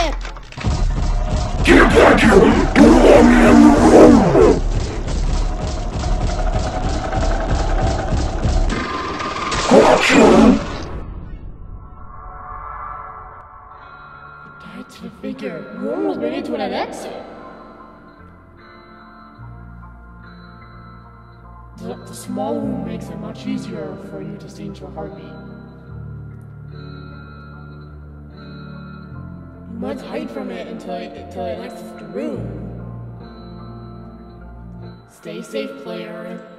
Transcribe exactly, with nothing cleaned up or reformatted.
it! Get back here! Don't want me in the room! Gotcha! Tied to the figure. You almost made it to an exit. The, the small room makes it much easier for you to sync your heartbeat. You must hide from it until it, until it exits the room. Stay safe, player.